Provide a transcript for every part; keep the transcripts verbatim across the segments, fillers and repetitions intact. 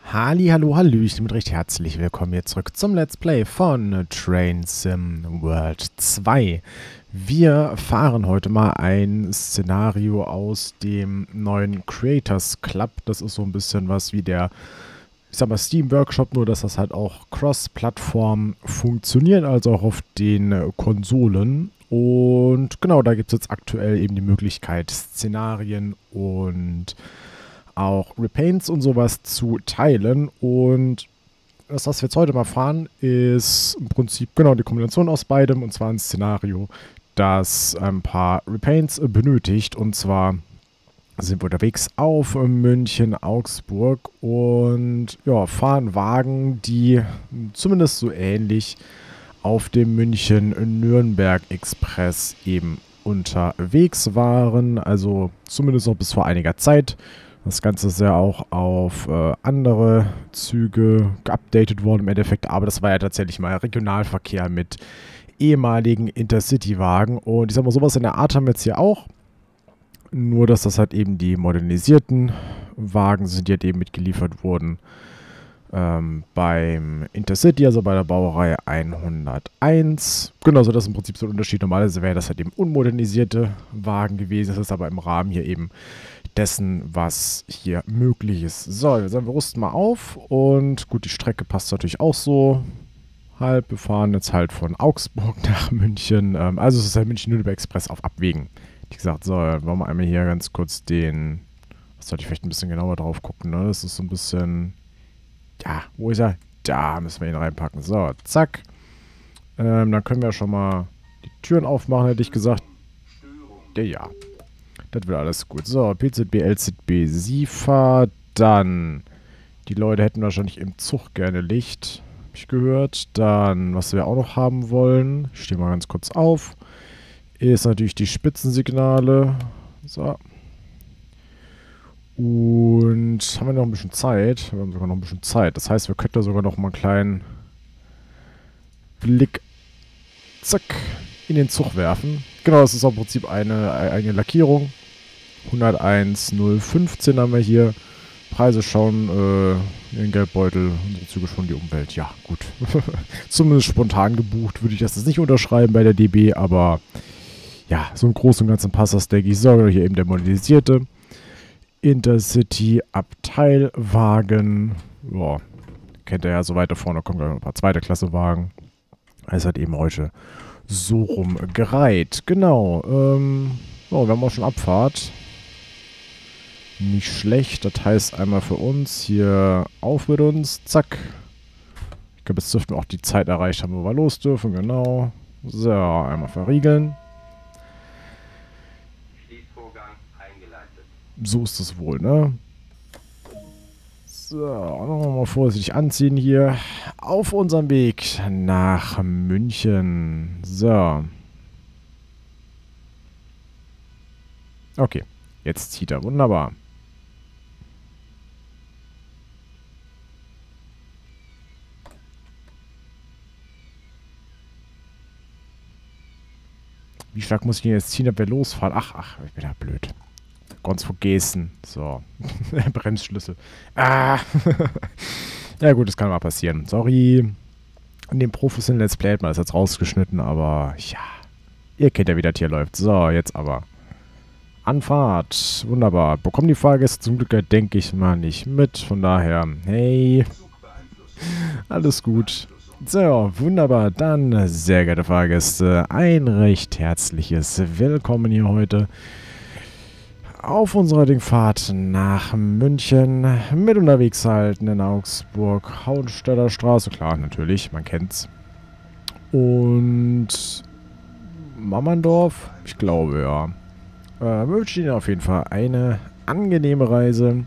Halli, hallo, hallöchen und recht herzlich willkommen hier zurück zum Let's Play von Train Sim World zwei. Wir fahren heute mal ein Szenario aus dem neuen Creators Club. Das ist so ein bisschen was wie der, ich sag mal, Steam Workshop, nur dass das halt auch Cross-Plattform funktioniert, also auch auf den Konsolen. Und genau, da gibt es jetzt aktuell eben die Möglichkeit, Szenarien und auch Repaints und sowas zu teilen. Und das, was wir jetzt heute mal fahren, ist im Prinzip genau die Kombination aus beidem, und zwar ein Szenario, das ein paar Repaints benötigt. Und zwar sind wir unterwegs auf München, Augsburg und ja, fahren Wagen, die zumindest so ähnlich auf dem München-Nürnberg-Express eben unterwegs waren. Also zumindest noch bis vor einiger Zeit. Das Ganze ist ja auch auf äh, andere Züge geupdatet worden im Endeffekt, aber das war ja tatsächlich mal Regionalverkehr mit ehemaligen Intercity-Wagen. Und ich sag mal, sowas in der Art haben wir jetzt hier auch. Nur, dass das halt eben die modernisierten Wagen sind, die halt eben mitgeliefert wurden ähm, beim Intercity, also bei der Baureihe hunderteins. Genau, so das ist im Prinzip so ein Unterschied. Normalerweise wäre das halt eben unmodernisierte Wagen gewesen. Das ist aber im Rahmen hier eben dessen, was hier möglich ist. So, wir sagen, wir rüsten mal auf und gut, die Strecke passt natürlich auch so halb. Wir fahren jetzt halt von Augsburg nach München. Ähm, also es ist der München-Nürnberg-Express auf Abwägen. Wie gesagt, so, wollen wir einmal hier ganz kurz den, was sollte ich vielleicht ein bisschen genauer drauf gucken, ne? Das ist so ein bisschen, ja, wo ist er? Da müssen wir ihn reinpacken. So, zack. Ähm, dann können wir schon mal die Türen aufmachen, hätte ich gesagt. Ja, ja. Das wird alles gut. So, P Z B, L Z B, SIFA. Dann, die Leute hätten wahrscheinlich im Zug gerne Licht, habe ich gehört. Dann, was wir auch noch haben wollen, ich stehe mal ganz kurz auf, ist natürlich die Spitzensignale. So. Und haben wir noch ein bisschen Zeit? Wir haben sogar noch ein bisschen Zeit. Das heißt, wir könnten da sogar noch mal einen kleinen Blick, zack, in den Zug werfen. Genau, das ist im Prinzip eine eigene Lackierung. hunderteins null fünfzehn haben wir hier. Preise schauen äh, in den Geldbeutel. Unsere Züge schon die Umwelt. Ja, gut. Zumindest spontan gebucht würde ich das jetzt nicht unterschreiben bei der D B, aber ja, so im Großen und Ganzen passt das, denke ich. So, hier eben der modernisierte Intercity Abteilwagen. Ja, kennt ihr ja so weiter vorne. Kommen gleich noch ein paar zweite Klasse Wagen. Es hat eben heute so rum gereiht. Genau. Ähm, oh, wir haben auch schon Abfahrt. Nicht schlecht. Das heißt einmal für uns hier auf mit uns. Zack. Ich glaube, jetzt dürften wir auch die Zeit erreicht haben, wo wir los dürfen. Genau. So, einmal verriegeln. Schließvorgang eingeleitet. So ist es wohl, ne? So, nochmal vorsichtig anziehen hier. Auf unserem Weg nach München. So. Okay, jetzt zieht er. Wunderbar. Wie stark muss ich ihn jetzt ziehen, ob wir losfahren? Ach, ach, ich bin ja blöd. Ganz vergessen. So. Bremsschlüssel. Ah. Ja gut, das kann mal passieren. Sorry. In dem professionellen Let's Play hat man das jetzt rausgeschnitten, aber ja. Ihr kennt ja, wie das hier läuft. So, jetzt aber. Anfahrt. Wunderbar. Bekommen die Fahrgäste zum Glück, denke ich mal, nicht mit. Von daher, hey. Alles gut. So, wunderbar. Dann, sehr geehrte Fahrgäste, ein recht herzliches Willkommen hier heute auf unserer Dingfahrt nach München. Mit unterwegs halten in Augsburg. Hauenstädter Straße, klar, natürlich, man kennt's. Und Mammerndorf? Ich glaube, ja. Äh, wir wünschen Ihnen auf jeden Fall eine angenehme Reise.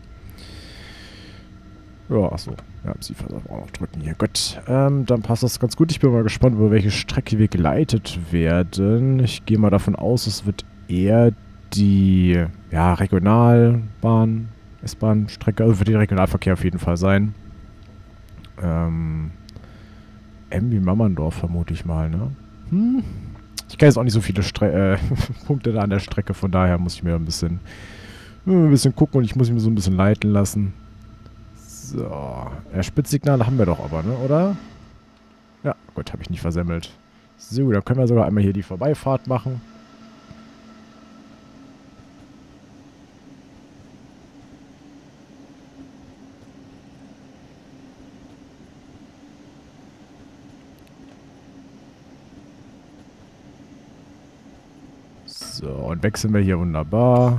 Ja, achso. Ja, sie darf auch noch drücken hier. Gut, ähm, dann passt das ganz gut. Ich bin mal gespannt, über welche Strecke wir geleitet werden. Ich gehe mal davon aus, es wird eher die, ja, Regionalbahn, S-Bahn-Strecke, also wird die Regionalverkehr auf jeden Fall sein. Ähm, M wie Mammerndorf vermute ich mal, ne? Hm? Ich kenne jetzt auch nicht so viele Stre äh, Punkte da an der Strecke, von daher muss ich mir ein bisschen, ein bisschen gucken und ich muss mich so ein bisschen leiten lassen. So. Ja, Spitzsignale haben wir doch aber, ne? Oder? Ja, gut, habe ich nicht versemmelt. So, dann können wir sogar einmal hier die Vorbeifahrt machen. So, und wechseln wir hier wunderbar.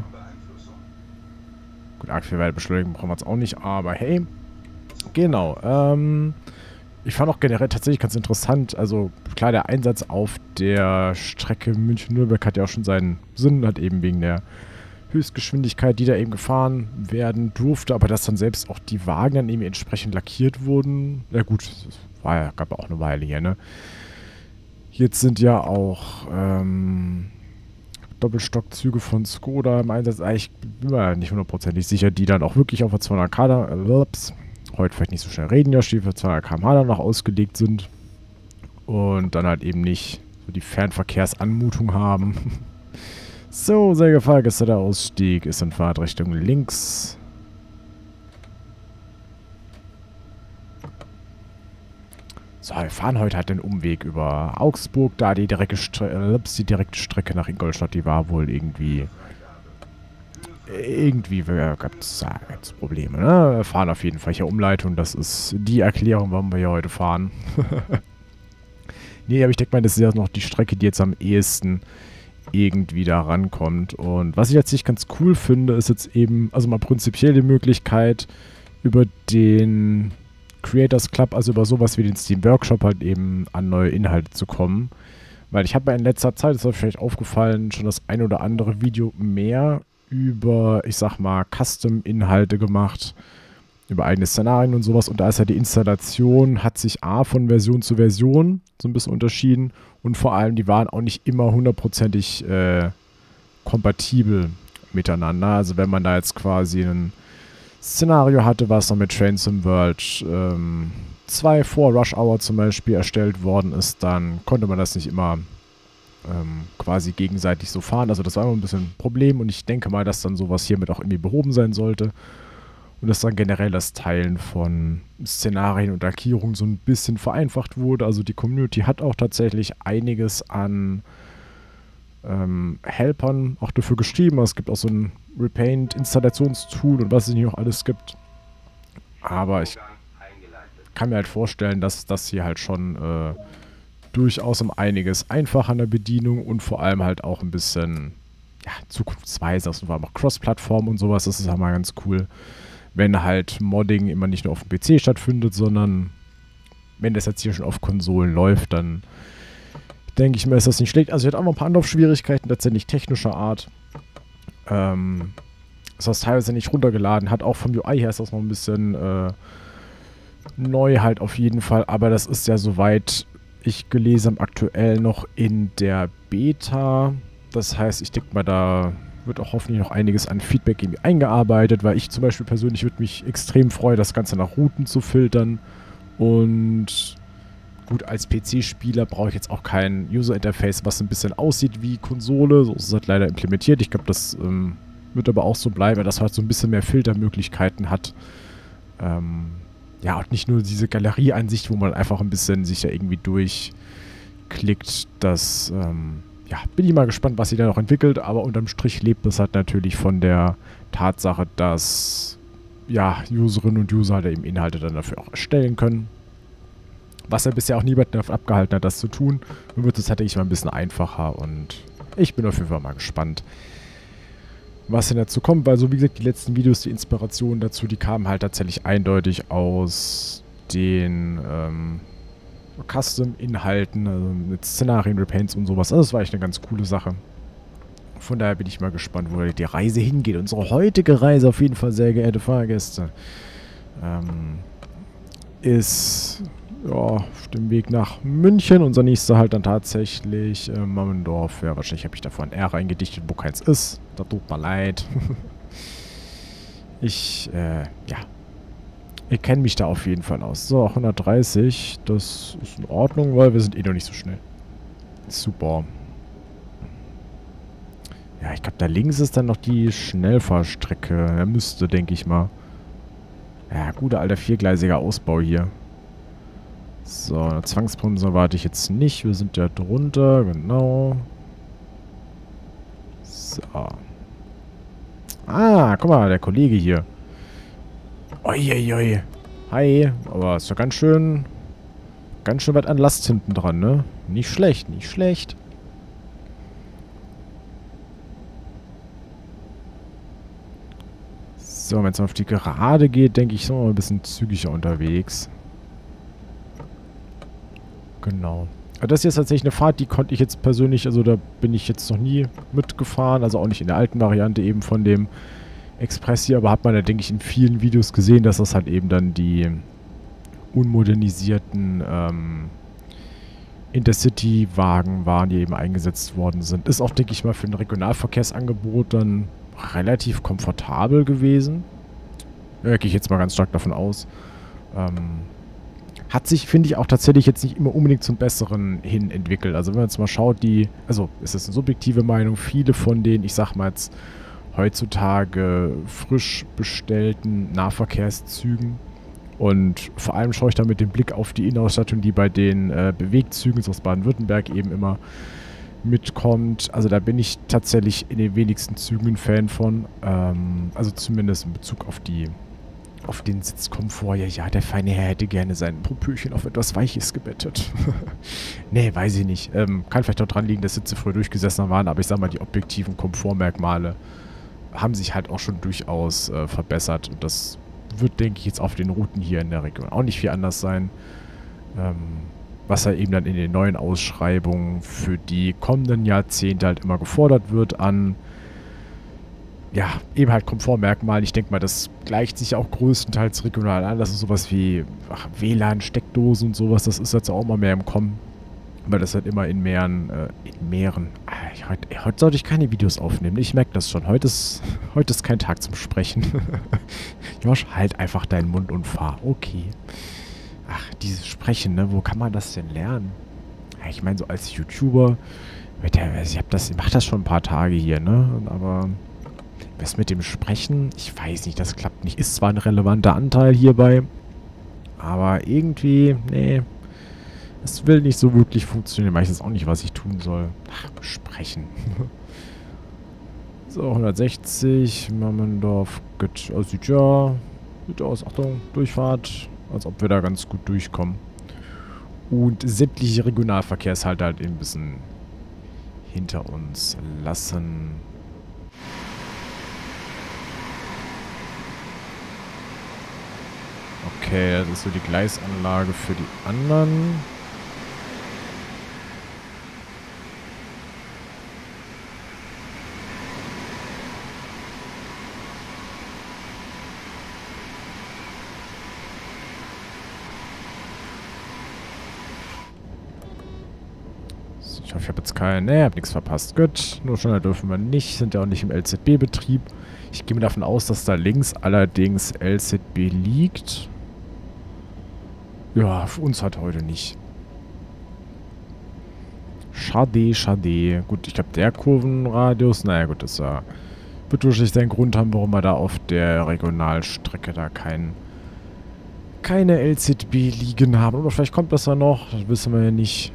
Gut, arg viel Beschleunigung brauchen wir jetzt auch nicht, aber hey. Genau, ähm... ich fand auch generell tatsächlich ganz interessant, also klar, der Einsatz auf der Strecke München-Nürnberg hat ja auch schon seinen Sinn, hat eben wegen der Höchstgeschwindigkeit, die da eben gefahren werden durfte, aber dass dann selbst auch die Wagen dann eben entsprechend lackiert wurden, na gut, das war ja, gab ja auch eine Weile hier, ne. Jetzt sind ja auch, ähm, Doppelstockzüge von Skoda im Einsatz, ich bin mir nicht hundertprozentig sicher, die dann auch wirklich auf der zweihundert K, äh, ups, heute vielleicht nicht so schnell reden, ja, die für zweihundert Kilometer pro Stunde dann noch ausgelegt sind und dann halt eben nicht so die Fernverkehrsanmutung haben. So, sehr geehrte Fahrgäste, der Ausstieg ist in Fahrtrichtung links. So, wir fahren heute halt den Umweg über Augsburg, da die direkte, Stre äh, die direkte Strecke nach Ingolstadt, die war wohl irgendwie... Irgendwie gab es Probleme, ne? Wir fahren auf jeden Fall hier Umleitung. Das ist die Erklärung, warum wir hier heute fahren. Nee, aber ich denke mal, das ist ja noch die Strecke, die jetzt am ehesten irgendwie da rankommt. Und was ich jetzt nicht ganz cool finde, ist jetzt eben, also mal prinzipiell die Möglichkeit, über den Creators Club, also über sowas wie den Steam Workshop halt eben an neue Inhalte zu kommen. Weil ich habe ja in letzter Zeit, das ist euch vielleicht aufgefallen, schon das ein oder andere Video mehr über, ich sag mal, Custom-Inhalte gemacht, über eigene Szenarien und sowas. Und da ist ja die Installation, hat sich A von Version zu Version so ein bisschen unterschieden und vor allem, die waren auch nicht immer hundertprozentig äh, kompatibel miteinander. Also wenn man da jetzt quasi ein Szenario hatte, was noch mit Train Sim World ähm, zwei vor Rush Hour zum Beispiel erstellt worden ist, dann konnte man das nicht immer Ähm, quasi gegenseitig so fahren. Also das war immer ein bisschen ein Problem und ich denke mal, dass dann sowas hiermit auch irgendwie behoben sein sollte und dass dann generell das Teilen von Szenarien und Lackierungen so ein bisschen vereinfacht wurde. Also die Community hat auch tatsächlich einiges an ähm, Helpern auch dafür geschrieben. Es gibt auch so ein Repaint-Installationstool und was es nicht noch alles gibt. Aber ich kann mir halt vorstellen, dass das hier halt schon äh, durchaus um einiges einfacher an der Bedienung und vor allem halt auch ein bisschen ja, zukunftsweise, also vor allem auch Cross-Plattform und sowas, das ist halt mal ganz cool, wenn halt Modding immer nicht nur auf dem P C stattfindet, sondern wenn das jetzt hier schon auf Konsolen läuft, dann denke ich mir, ist das nicht schlecht. Also ich hatte auch noch ein paar Anlaufschwierigkeiten, tatsächlich technischer Art. Ähm, ist das teilweise nicht runtergeladen, hat auch vom U I her ist das noch ein bisschen äh, neu halt auf jeden Fall, aber das ist ja soweit ich gelesen habe, aktuell noch in der Beta. Das heißt, ich denke mal, da wird auch hoffentlich noch einiges an Feedback irgendwie eingearbeitet, weil ich zum Beispiel persönlich würde mich extrem freuen, das Ganze nach Routen zu filtern. Und gut, als P C-Spieler brauche ich jetzt auch kein User-Interface, was ein bisschen aussieht wie Konsole. So ist es halt leider implementiert. Ich glaube, das ähm, wird aber auch so bleiben, dass halt so ein bisschen mehr Filtermöglichkeiten hat. Ähm... Ja, und nicht nur diese Galerieansicht, wo man einfach ein bisschen sich da irgendwie durchklickt. Das, ähm, ja, bin ich mal gespannt, was sie da noch entwickelt. Aber unterm Strich lebt das halt natürlich von der Tatsache, dass, ja, Userinnen und User halt eben Inhalte dann dafür auch erstellen können. Was ja bisher auch niemand davon abgehalten hat, das zu tun. Nun wird es halt ich mal ein bisschen einfacher und ich bin auf jeden Fall mal gespannt, was denn dazu kommt, weil so wie gesagt, die letzten Videos, die Inspiration dazu, die kamen halt tatsächlich eindeutig aus den ähm, Custom-Inhalten, also mit Szenarien, Repaints und sowas. Also das war echt eine ganz coole Sache. Von daher bin ich mal gespannt, wo die Reise hingeht. Unsere heutige Reise, auf jeden Fall, sehr geehrte Fahrgäste, ähm, ist ja, auf dem Weg nach München. Unser nächster halt dann tatsächlich äh, Mammendorf. Ja, wahrscheinlich habe ich davon R reingedichtet, wo keins ist. Da tut mir leid. ich, äh, ja. Ich kenne mich da auf jeden Fall aus. So, hundertdreißig. Das ist in Ordnung, weil wir sind eh noch nicht so schnell. Super. Ja, ich glaube, da links ist dann noch die Schnellfahrstrecke. Er müsste, denke ich mal. Ja, guter alter viergleisiger Ausbau hier. So, eine Zwangsbremse warte ich jetzt nicht. Wir sind ja drunter, genau. So. Ah, guck mal, der Kollege hier. Uiuiui. Hi, aber ist doch ganz schön, ganz schön was an Last hinten dran, ne? Nicht schlecht, nicht schlecht. So, wenn es auf die Gerade geht, denke ich, sind wir mal ein bisschen zügiger unterwegs. Genau. Aber das hier ist tatsächlich eine Fahrt, die konnte ich jetzt persönlich, also da bin ich jetzt noch nie mitgefahren, also auch nicht in der alten Variante eben von dem Express hier, aber hat man ja, denke ich, in vielen Videos gesehen, dass das halt eben dann die unmodernisierten ähm, Intercity-Wagen waren, die eben eingesetzt worden sind. Ist auch, denke ich mal, für ein Regionalverkehrsangebot dann relativ komfortabel gewesen. Ja, gehe ich jetzt mal ganz stark davon aus. Ähm, hat sich, finde ich, auch tatsächlich jetzt nicht immer unbedingt zum Besseren hin entwickelt. Also wenn man jetzt mal schaut, die, also ist das eine subjektive Meinung, viele von den, ich sag mal jetzt, heutzutage frisch bestellten Nahverkehrszügen und vor allem schaue ich da mit dem Blick auf die Innenausstattung, die bei den äh, Bewegzügen aus Baden-Württemberg eben immer mitkommt. Also da bin ich tatsächlich in den wenigsten Zügen ein Fan von. Ähm, also zumindest in Bezug auf die auf den Sitzkomfort. Ja, ja, der feine Herr hätte gerne sein Popöchen auf etwas Weiches gebettet. Nee, weiß ich nicht. Ähm, kann vielleicht auch dran liegen, dass Sitze früher durchgesessen waren, aber ich sag mal, die objektiven Komfortmerkmale haben sich halt auch schon durchaus äh, verbessert. Und das wird, denke ich, jetzt auf den Routen hier in der Region auch nicht viel anders sein. Ähm, was ja eben dann in den neuen Ausschreibungen für die kommenden Jahrzehnte halt immer gefordert wird an, ja, eben halt Komfortmerkmalen. Ich denke mal, das gleicht sich auch größtenteils regional an. Das ist sowas wie ach, W L A N, Steckdosen und sowas. Das ist jetzt auch immer mehr im Kommen. Weil das halt immer in mehreren, äh, in mehreren, ah, ich, heute, heute sollte ich keine Videos aufnehmen. Ich merke das schon. Heute ist, heute ist kein Tag zum Sprechen. Josh, halt einfach deinen Mund und fahr. Okay. Ach, dieses Sprechen, ne? Wo kann man das denn lernen? Ja, ich meine, so als YouTuber, mit der, ich hab das, ich mach das schon ein paar Tage hier, ne? Aber was mit dem Sprechen, ich weiß nicht, das klappt nicht. Ist zwar ein relevanter Anteil hierbei, aber irgendwie, nee. Es will nicht so wirklich funktionieren. Weiß jetzt auch nicht, was ich tun soll. Ach, sprechen. So, hundertsechzig. Mammendorf. Gut. Oh, sieht ja gut aus. Achtung, Durchfahrt. Als ob wir da ganz gut durchkommen. Und sämtliche Regionalverkehrshalte halt ein bisschen hinter uns lassen. Okay, das ist so die Gleisanlage für die anderen. Ich hoffe, ich habe jetzt keinen... Ne, ich habe nichts verpasst. Gut, nur schneller dürfen wir nicht. Sind ja auch nicht im L Z B-Betrieb. Ich gehe mir davon aus, dass da links allerdings L Z B liegt. Ja, für uns halt heute nicht. Schade, schade. Gut, ich glaube, der Kurvenradius... Naja, gut, das uh, wird wahrscheinlich seinen Grund haben, warum wir da auf der Regionalstrecke da kein, keine L Z B liegen haben. Oder vielleicht kommt das ja noch. Das wissen wir ja nicht.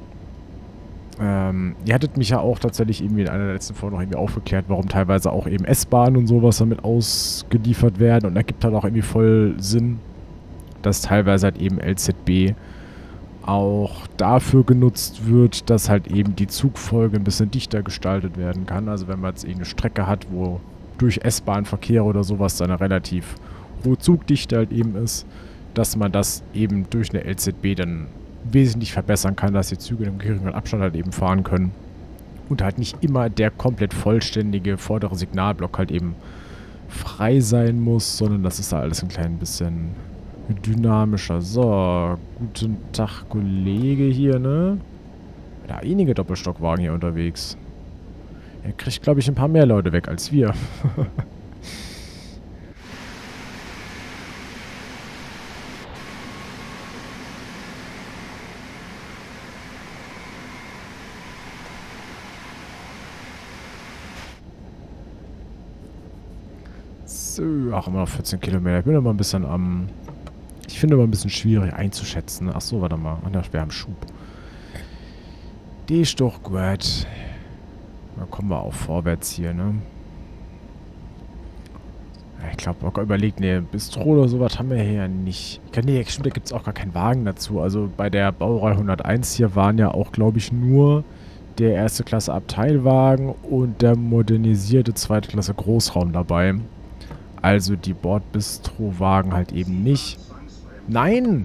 Ähm, ihr hattet mich ja auch tatsächlich irgendwie in einer der letzten Folgen noch irgendwie aufgeklärt, warum teilweise auch eben S-Bahnen und sowas damit ausgeliefert werden. Und da gibt halt auch irgendwie voll Sinn, dass teilweise halt eben L Z B auch dafür genutzt wird, dass halt eben die Zugfolge ein bisschen dichter gestaltet werden kann. Also wenn man jetzt irgendeine Strecke hat, wo durch S-Bahn-Verkehr oder sowas dann eine relativ hohe Zugdichte halt eben ist, dass man das eben durch eine L Z B dann wesentlich verbessern kann, dass die Züge in einem geringeren Abstand halt eben fahren können. Und halt nicht immer der komplett vollständige vordere Signalblock halt eben frei sein muss, sondern das ist da alles ein klein bisschen dynamischer. So, guten Tag, Kollege hier, ne? Da einige Doppelstockwagen hier unterwegs. Er kriegt, glaube ich, ein paar mehr Leute weg als wir. So, auch immer noch vierzehn Kilometer. Ich bin immer ein bisschen am... Ich finde immer ein bisschen schwierig einzuschätzen. Ach so, warte mal. Ach, wir haben Schub. Die ist doch gut. Da kommen wir auch vorwärts hier, ne? Ich glaube, locker überlegt, ne, Bistro oder sowas haben wir hier ja nicht. Nee, stimmt, da gibt es auch gar keinen Wagen dazu. Also bei der Baureihe hunderteins hier waren ja auch, glaube ich, nur der erste Klasse Abteilwagen und der modernisierte zweite Klasse Großraum dabei. Also die Bordbistro-Wagen halt eben nicht. Nein!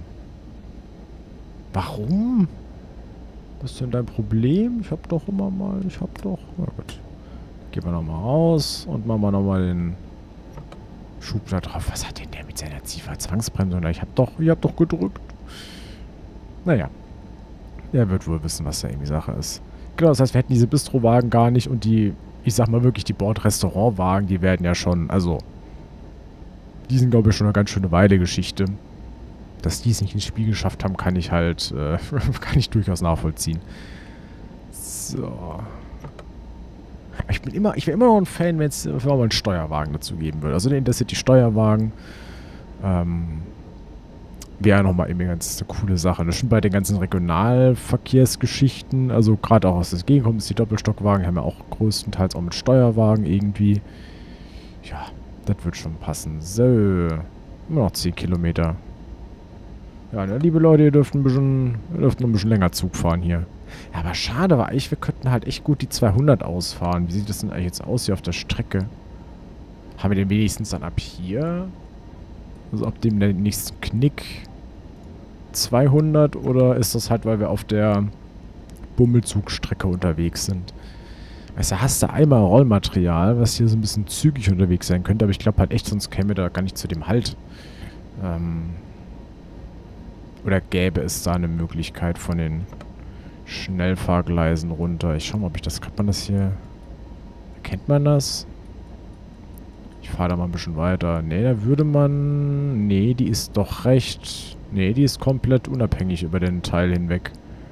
Warum? Was ist denn dein Problem? Ich hab doch immer mal, ich hab doch... Na gut. Gehen wir nochmal raus und machen wir nochmal den Schub da drauf. Was hat denn der mit seiner Ziefer-Zwangsbremse? Ich hab doch, ich hab doch gedrückt. Naja. Der wird wohl wissen, was da irgendwie Sache ist. Genau, das heißt, wir hätten diese Bistro-Wagen gar nicht und die, ich sag mal wirklich, die Bord-Restaurant-Wagen, die werden ja schon, also, die sind, glaube ich, schon eine ganz schöne Weile Geschichte. Dass die es nicht ins Spiel geschafft haben, kann ich halt, äh, kann ich durchaus nachvollziehen. So. Ich bin immer, ich wäre immer noch ein Fan, wenn es mal einen Steuerwagen dazu geben würde. Also der Intercity-Steuerwagen, ähm, wäre nochmal irgendwie ganz eine coole Sache. Das schon bei den ganzen Regionalverkehrsgeschichten, also gerade auch aus der Gegend kommt, ist die Doppelstockwagen, die haben ja auch größtenteils auch mit Steuerwagen irgendwie. Ja, das wird schon passen. So, immer noch zehn Kilometer. Ja, ne, liebe Leute, ihr dürft ein bisschen, ihr dürft noch ein bisschen länger Zug fahren hier. Ja, aber schade war eigentlich, wir könnten halt echt gut die zweihundert ausfahren. Wie sieht das denn eigentlich jetzt aus hier auf der Strecke? Haben wir den wenigstens dann ab hier? Also ab dem nächsten Knick zweihundert oder ist das halt, weil wir auf der Bummelzugstrecke unterwegs sind? Weißt du, hast du einmal Rollmaterial, was hier so ein bisschen zügig unterwegs sein könnte, aber ich glaube halt echt, sonst käme da gar nicht zu dem Halt. Ähm... Oder gäbe es da eine Möglichkeit von den Schnellfahrgleisen runter? Ich schau mal, ob ich das... Kann man das hier... Erkennt man das? Ich fahre da mal ein bisschen weiter. Ne, da würde man... Ne, die ist doch recht... Ne, die ist komplett unabhängig über den Teil hinweg.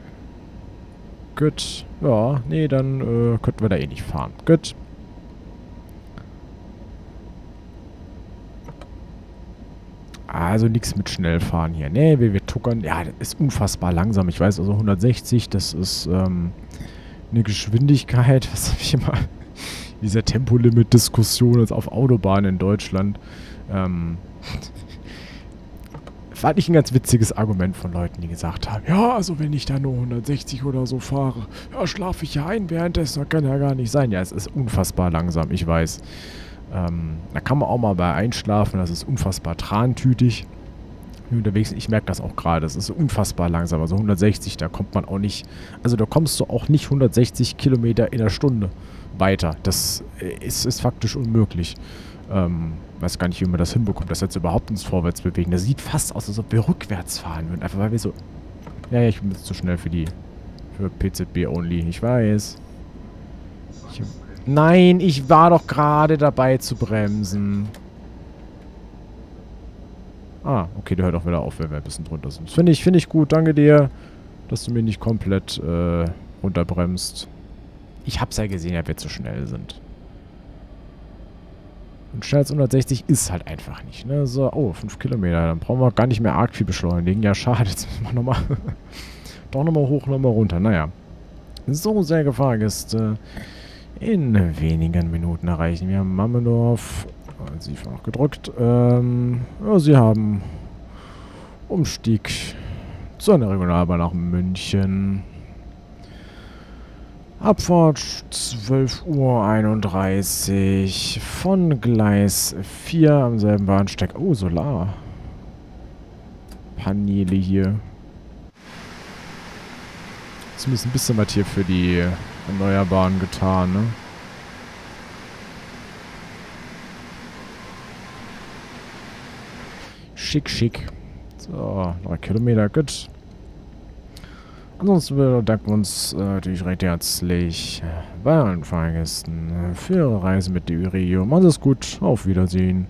Gut. Ja, nee, dann äh, könnten wir da eh nicht fahren. Gut. Also nichts mit Schnellfahren hier. Nee, wir, wir tuckern. Ja, das ist unfassbar langsam. Ich weiß, also hundertsechzig, das ist ähm, eine Geschwindigkeit. Was habe ich immer? Dieser Tempolimit-Diskussion jetzt auf Autobahnen in Deutschland. Ähm, fand ich ein ganz witziges Argument von Leuten, die gesagt haben, ja, also wenn ich da nur hundertsechzig oder so fahre, ja, schlafe ich ja ein währenddessen. Das kann ja gar nicht sein. Ja, es ist unfassbar langsam, ich weiß. Ähm, da kann man auch mal bei einschlafen, das ist unfassbar trantütig. Unterwegs, ich merke das auch gerade, das ist unfassbar langsam. Also hundertsechzig, da kommt man auch nicht, also da kommst du auch nicht hundertsechzig Kilometer in der Stunde weiter. Das ist, ist faktisch unmöglich. Ähm, weiß gar nicht, wie man das hinbekommt, das jetzt überhaupt ins Vorwärts bewegen. Das sieht fast aus, als ob wir rückwärts fahren würden. Einfach weil wir so, ja, ja, ich bin jetzt zu schnell für die, für P Z B only, ich weiß. Ich Nein, ich war doch gerade dabei zu bremsen. Ah, okay, der hört auch wieder auf, wenn wir ein bisschen drunter sind. Finde ich, finde ich gut. Danke dir, dass du mir nicht komplett äh, runterbremst. Ich hab's ja gesehen, dass wir zu schnell sind. Und schneller als hundertsechzig ist halt einfach nicht, ne? So, oh, fünf Kilometer. Dann brauchen wir gar nicht mehr arg viel beschleunigen. Ja, schade. Jetzt müssen wir nochmal... doch nochmal hoch, nochmal runter. Naja. So, sehr Fahrgäste. In wenigen Minuten erreichen wir Mammendorf. Sie haben noch gedrückt. Ähm, ja, Sie haben Umstieg zu einer Regionalbahn nach München. Abfahrt zwölf Uhr einunddreißig von Gleis vier am selben Bahnsteig. Oh, Solar. Paneele hier. Zumindest ein bisschen was hier für die Erneuerbaren getan, ne? Schick, schick. So, drei Kilometer, gut. Ansonsten bedanken wir uns äh, natürlich recht herzlich bei allen Fahrgästen für ihre Reise mit der Iregio. Machen Sie es gut, auf Wiedersehen.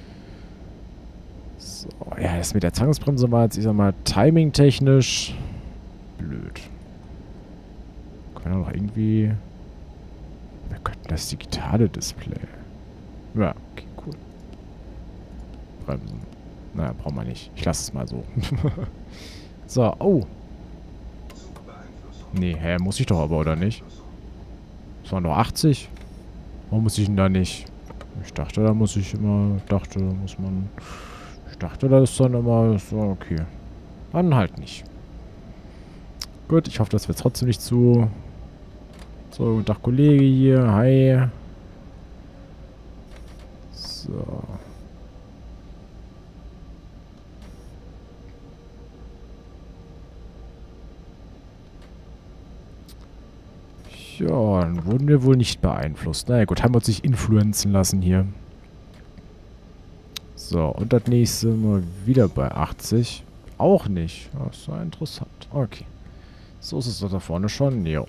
So, ja, das mit der Zwangsbremse war jetzt, ich sag mal, timing-technisch blöd. Können wir doch irgendwie... Wir könnten das digitale Display. Ja, okay, cool. Rückbremsen. Naja, brauchen wir nicht. Ich lasse es mal so. So, oh. Nee, hä, muss ich doch aber, oder nicht? Das waren doch achtzig. Warum muss ich denn da nicht? Ich dachte, da muss ich immer... Ich dachte, da muss man... Ich dachte, das ist dann immer... So, okay. Dann halt nicht. Gut, ich hoffe, das wird trotzdem nicht zu... So, guten Tag, Kollege hier. Hi. So. Ja, dann wurden wir wohl nicht beeinflusst. Naja gut, haben wir uns nicht influenzen lassen hier. So, und das nächste mal wieder bei achtzig. Auch nicht. Das ist ja interessant. Okay. So ist es doch da vorne schon. Jo.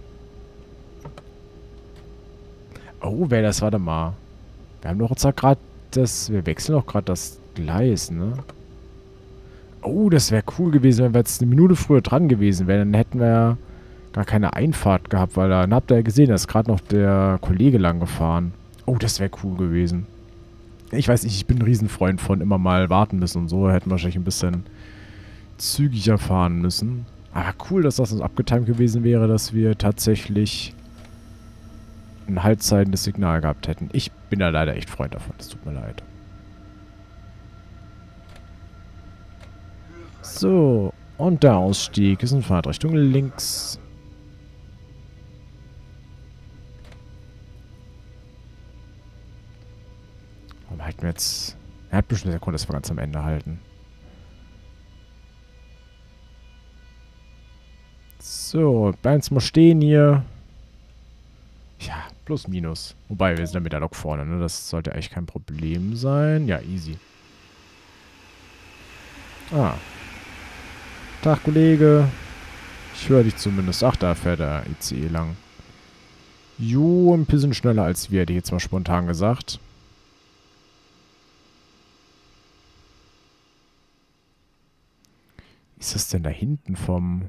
Oh, wer das? Warte mal. Wir haben doch jetzt gerade das... Wir wechseln doch gerade das Gleis, ne? Oh, das wäre cool gewesen, wenn wir jetzt eine Minute früher dran gewesen wären. Dann hätten wir gar keine Einfahrt gehabt, weil dann habt ihr ja gesehen, da ist gerade noch der Kollege lang gefahren. Oh, das wäre cool gewesen. Ich weiß nicht, ich bin ein Riesenfreund von immer mal warten müssen und so. Hätten wir wahrscheinlich ein bisschen zügiger fahren müssen. Aber cool, dass das uns abgetimt gewesen wäre, dass wir tatsächlich ein halbzeitendes Signal gehabt hätten. Ich bin da leider echt Freund davon. Das tut mir leid. So, und der Ausstieg ist in Fahrtrichtung links. Warum halten wir jetzt... Er hat bestimmt eine Sekunde, dass wir ganz am Ende halten. So, bleiben wir mal stehen hier. Ja, plus minus. Wobei, wir sind ja mit der Lok vorne, ne? Das sollte eigentlich kein Problem sein. Ja, easy. Ah. Tag, Kollege. Ich höre dich zumindest. Ach, da fährt der I C E lang. Jo, ein bisschen schneller als wir, hätte ich jetzt mal spontan gesagt. Wie ist das denn da hinten vom...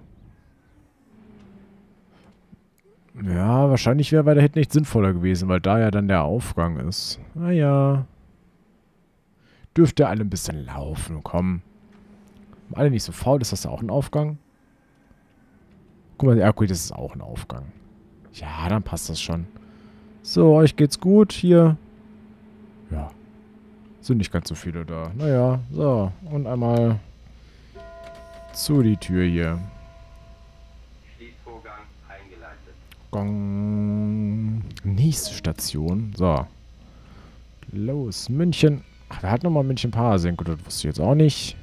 Ja, wahrscheinlich wäre weiter hinten nicht sinnvoller gewesen, weil da ja dann der Aufgang ist. Naja. Dürfte alle ein bisschen laufen, komm. Alle nicht so faul, ist das auch ein Aufgang? Guck mal, ja gut, das ist auch ein Aufgang. Ja, dann passt das schon. So, euch geht's gut hier. Ja. Sind nicht ganz so viele da. Naja, so. Und einmal zu die Tür hier. Schließvorgang eingeleitet. Gong. Nächste Station. So. Los, München. Ach, wer hat nochmal München-Pasing? Gut, das wusste ich jetzt auch nicht.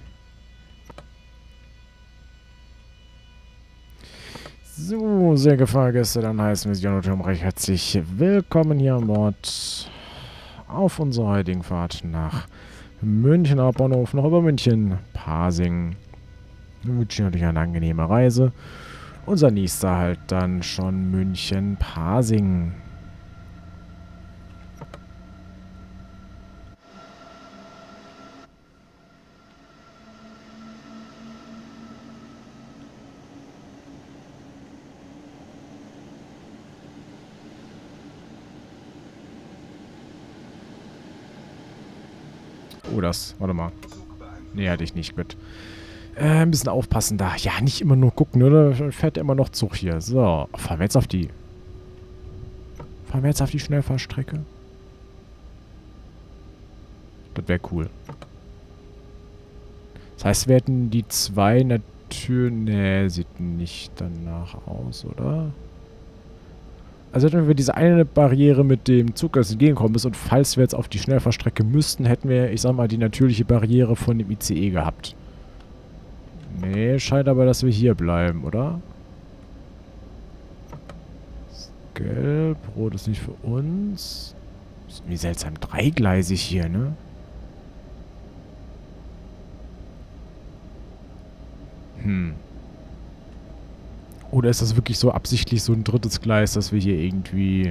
So, sehr geehrte Fahrgäste, dann heißen wir Sie und Tom recht herzlich willkommen hier an Bord auf unserer heutigen Fahrt nach München Hauptbahnhof, noch über München Pasing. Wir wünschen natürlich eine angenehme Reise. Unser nächster halt dann schon München Pasing. Oh, das. Warte mal. Nee, hatte ich nicht. Gut. Äh, ein bisschen aufpassen da. Ja, nicht immer nur gucken, oder? Dann fährt ja immer noch Zug hier. So. Fahren wir jetzt auf die... Fahren wir jetzt auf die Schnellfahrstrecke? Das wäre cool. Das heißt, wir hätten die zwei natürlich... Nee, sieht nicht danach aus, oder? Also hätten wir diese eine Barriere mit dem Zug, das entgegenkommen ist, und falls wir jetzt auf die Schnellfahrstrecke müssten, hätten wir, ich sag mal, die natürliche Barriere von dem I C E gehabt. Nee, scheint aber, dass wir hier bleiben, oder? Ist gelb, rot ist nicht für uns. Ist irgendwie seltsam dreigleisig hier, ne? Hm. Oder ist das wirklich so absichtlich so ein drittes Gleis, dass wir hier irgendwie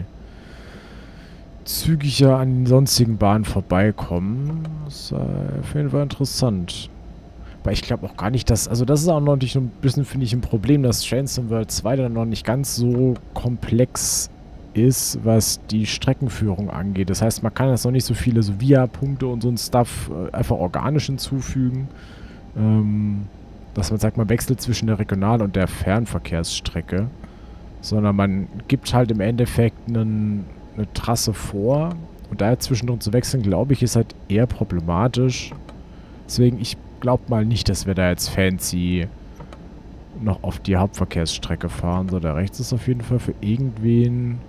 zügiger an den sonstigen Bahnen vorbeikommen? Das ist äh, auf jeden Fall interessant. Aber ich glaube auch gar nicht, dass... Also das ist auch noch natürlich ein bisschen, finde ich, ein Problem, dass Trains in World zwei dann noch nicht ganz so komplex ist, was die Streckenführung angeht. Das heißt, man kann jetzt noch nicht so viele so Via-Punkte und so ein Stuff äh, einfach organisch hinzufügen. Ähm, dass man sagt, man wechselt zwischen der Regional- und der Fernverkehrsstrecke. Sondern man gibt halt im Endeffekt einen, eine Trasse vor. Und da zwischendrin zu wechseln, glaube ich, ist halt eher problematisch. Deswegen, ich glaube mal nicht, dass wir da jetzt fancy noch auf die Hauptverkehrsstrecke fahren. So, da rechts ist auf jeden Fall für irgendwen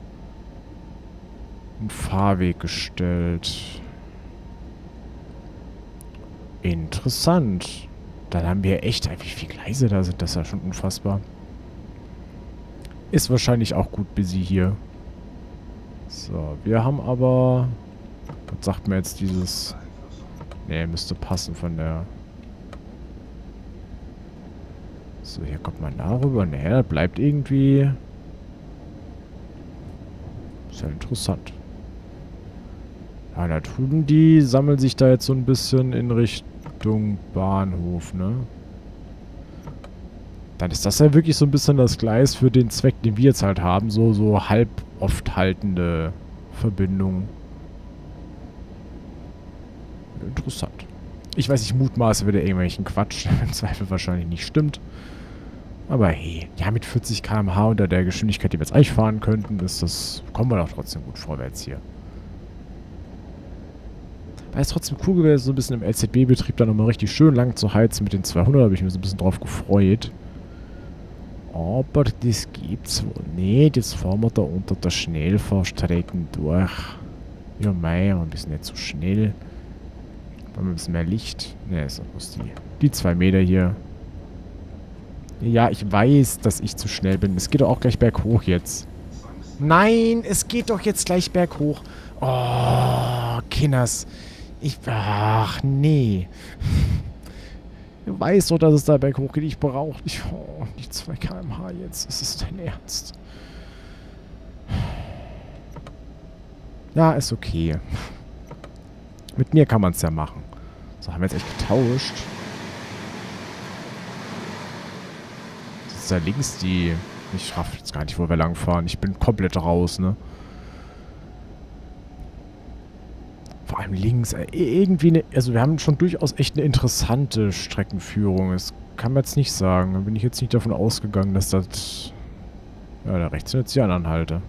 ein Fahrweg gestellt. Interessant. Dann haben wir echt, wie viele Gleise da sind, das ist ja schon unfassbar. Ist wahrscheinlich auch gut busy hier. So, wir haben aber... Was sagt mir jetzt dieses... Ne, müsste passen von der... So, hier kommt man darüber. Ne, das bleibt irgendwie... Ist ja interessant. Ja, da drüben, die sammeln sich da jetzt so ein bisschen in Richtung Bahnhof, ne? Dann ist das ja wirklich so ein bisschen das Gleis für den Zweck, den wir jetzt halt haben. So, so halb oft haltende Verbindung. Interessant. Ich weiß, ich mutmaße wieder irgendwelchen Quatsch. Im Zweifel wahrscheinlich nicht stimmt. Aber hey, ja, mit vierzig Kilometer pro Stunde unter der Geschwindigkeit, die wir jetzt eigentlich fahren könnten, ist das, kommen wir doch trotzdem gut vorwärts hier. Weil es trotzdem cool gewesen, so ein bisschen im L Z B-Betrieb da nochmal richtig schön lang zu heizen mit den zweihundert. Da habe ich mich so ein bisschen drauf gefreut. Aber das gibt's wohl nicht. Jetzt fahren wir da unter der Schnellfahrstrecken durch. Ja, mei, ein bisschen nicht so schnell. Haben wir ein bisschen mehr Licht. Ne, ist doch bloß die, die zwei Meter hier. Ja, ich weiß, dass ich zu schnell bin. Es geht doch auch gleich berghoch jetzt. Nein, es geht doch jetzt gleich berghoch. Oh, Kinders. Ich... Ach, nee. Du weißt doch, dass es da berghoch geht. Ich brauche nicht... Oh, die zwei Kilometer pro Stunde jetzt. Ist es dein Ernst? Ja, ist okay. Mit mir kann man es ja machen. So, haben wir jetzt echt getauscht. Das ist da links die... Ich raff jetzt gar nicht, wo wir lang fahren. Ich bin komplett raus, ne? Vor allem links, ey, irgendwie eine... Also wir haben schon durchaus echt eine interessante Streckenführung. Das kann man jetzt nicht sagen. Da bin ich jetzt nicht davon ausgegangen, dass das... Ja, da rechts sind jetzt die anderen Halte.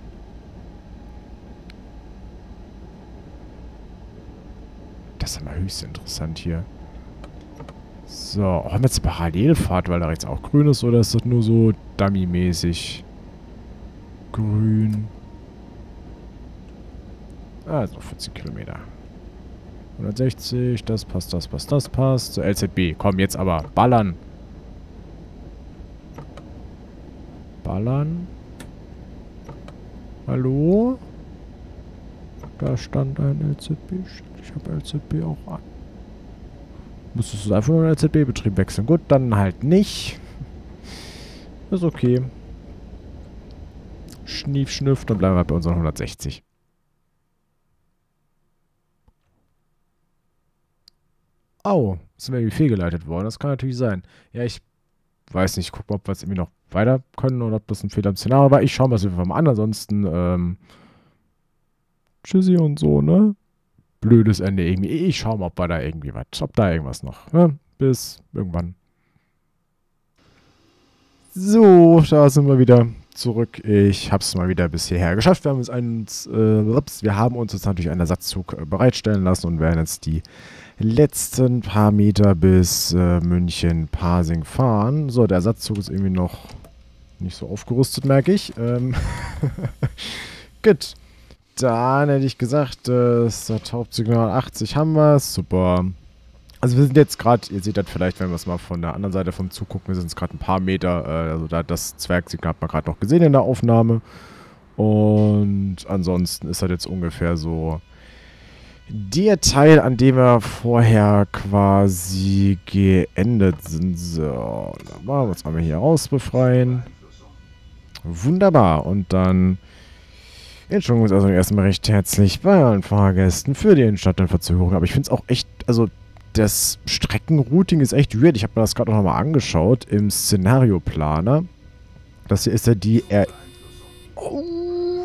Das ist aber höchst interessant hier. So, haben wir jetzt eine Parallelfahrt, weil da rechts auch grün ist, oder ist das nur so dummy-mäßig grün? Also vierzehn Kilometer. hundertsechzig, das passt, das passt, das passt. So, L Z B, komm, jetzt aber ballern. Ballern. Hallo? Da stand ein L Z B. Ich habe L Z B auch an. Müsstest du einfach nur den L Z B-Betrieb wechseln. Gut, dann halt nicht. Ist okay. Schnief, schnüff, dann bleiben wir bei unseren hundertsechzig. Au, sind wir irgendwie fehlgeleitet worden. Das kann natürlich sein. Ja, ich weiß nicht. Ich gucke mal, ob wir jetzt irgendwie noch weiter können oder ob das ein Fehler im Szenario war. Ich schaue mir das einfach mal an. Ansonsten, ähm, tschüssi und so, ne? Blödes Ende irgendwie. Ich schau mal, ob wir da irgendwie was, ob da irgendwas noch. Ne? Bis irgendwann. So, da sind wir wieder zurück. Ich hab's mal wieder bis hierher geschafft. Wir haben uns einen, äh, ups, wir haben uns jetzt natürlich einen Ersatzzug äh, bereitstellen lassen und werden jetzt die letzten paar Meter bis äh, München-Pasing fahren. So, der Ersatzzug ist irgendwie noch nicht so aufgerüstet, merke ich. Ähm Gut. Dann hätte ich gesagt, das Hauptsignal achtzig haben wir. Super. Also wir sind jetzt gerade, ihr seht das vielleicht, wenn wir es mal von der anderen Seite vom Zug gucken, wir sind jetzt gerade ein paar Meter, äh, also da das Zwergsignal hat man gerade noch gesehen in der Aufnahme. Und ansonsten ist das jetzt ungefähr so der Teil, an dem wir vorher quasi geendet sind. So, dann machen wir uns einmal hier raus befreien. Wunderbar. Und dann... Entschuldigung, uns also erstmal recht herzlich bei allen Fahrgästen für die entstandene Verzögerung. Aber ich finde es auch echt, also das Streckenrouting ist echt weird. Ich habe mir das gerade noch mal angeschaut im Szenarioplaner. Das hier ist ja die R... Oh,